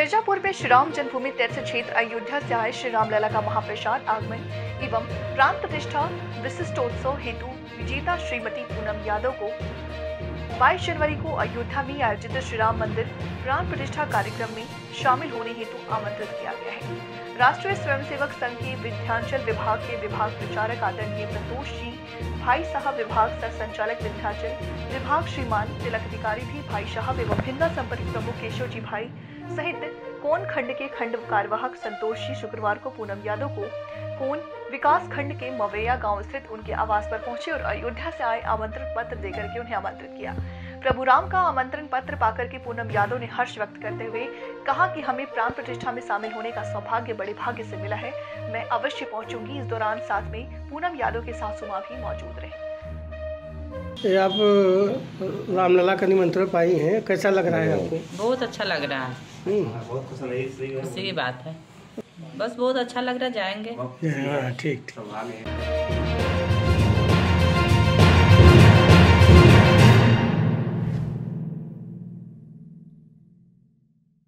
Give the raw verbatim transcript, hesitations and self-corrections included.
मिर्जापुर में श्री राम जन्मभूमि तीर्थ क्षेत्र अयोध्या से आए श्री रामलला का महाप्रसाद आगमन एवं प्राण प्रतिष्ठा विशिष्टोत्सव हेतु विजेता श्रीमती पूनम यादव को बाईस जनवरी को अयोध्या में आयोजित श्री राम मंदिर प्राण प्रतिष्ठा कार्यक्रम में शामिल होने हेतु आमंत्रित किया गया है। राष्ट्रीय स्वयंसेवक संघ के विंध्याचल विभाग के विभाग प्रचारक आदरणीय प्रतोष जी, भाई साहब विभाग सह संचालक विंध्याचल विभाग श्रीमान तिलक अधिकारी भी भाई साहब एवं भिंदा संपर्क प्रमुख केशव जी भाई सहित कोन खंड के खंड कार्यवाहक संतोष जी शुक्रवार को पूनम यादव को कोन विकास खंड के मवैया गांव स्थित उनके आवास पर पहुंचे और अयोध्या से आए आमंत्रण पत्र देकर के उन्हें आमंत्रित किया। प्रभु राम का आमंत्रण पत्र पाकर के पूनम यादव ने हर्ष व्यक्त करते हुए कहा कि हमें प्राण प्रतिष्ठा में शामिल होने का सौभाग्य बड़े भाग्य से मिला है। मैं अवश्य पहुंचूंगी। इस दौरान साथ में पूनम यादव के सासू मां भी मौजूद रहे। ये आप रामलला का निमंत्रण पाई हैं, कैसा लग रहा है आपको? बहुत अच्छा लग रहा है। खुशी की बात है, बस बहुत अच्छा लग रहा है, जाएंगे। हाँ ठीक ठीक।